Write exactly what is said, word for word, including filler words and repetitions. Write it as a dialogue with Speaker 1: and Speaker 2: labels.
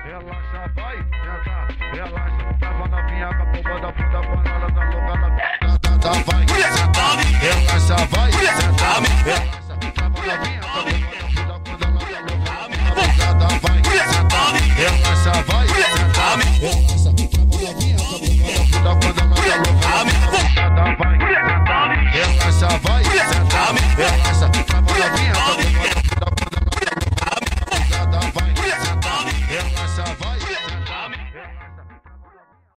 Speaker 1: relaxa, vai, senta, relaxa, trava na minha capô da bunda, banana da louca na pintada, vai, senta, relaxa, vai, senta, relaxa, trava na minha capô da bunda, banana da louca na pintada, vai, senta, relaxa, vai, senta, relaxa.